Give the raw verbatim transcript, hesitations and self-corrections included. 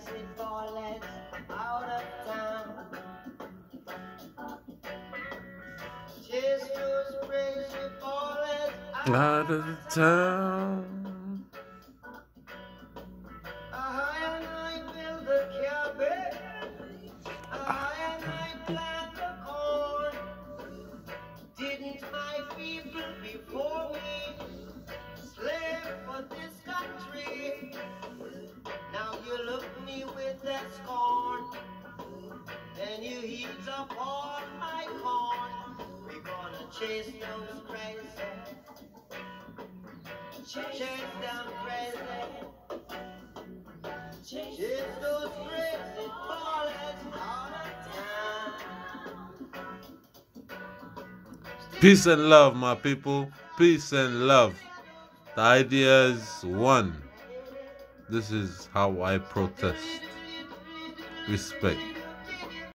crazy ballets out of town. Chase those crazy ballets Out of town. I and I build the cabin. I and I plant the corn. Didn't my people before me slave for this country? Now you look me with that scorn. Then you heat up all my corn. We're gonna chase those crazy. Chase them crazy. Chase those crazy ballets out of town. Peace and love, my people. Peace and love. The idea is one. This is how I protest. Respect.